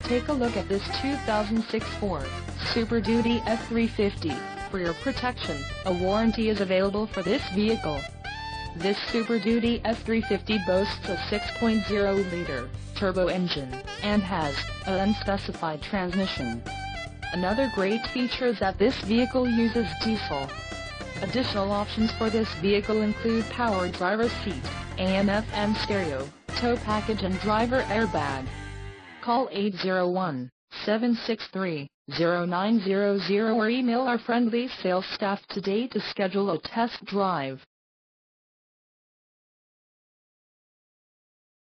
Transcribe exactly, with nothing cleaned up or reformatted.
Take a look at this two thousand six Ford Super Duty F three fifty. For your protection, a warranty is available for this vehicle. This Super Duty F three fifty boasts a six point oh liter turbo engine, and has an unspecified transmission. Another great feature is that this vehicle uses diesel. Additional options for this vehicle include power driver's seat, A M F M stereo, tow package and driver airbag. Call eight zero one, seven six three, zero nine zero zero or email our friendly sales staff today to schedule a test drive.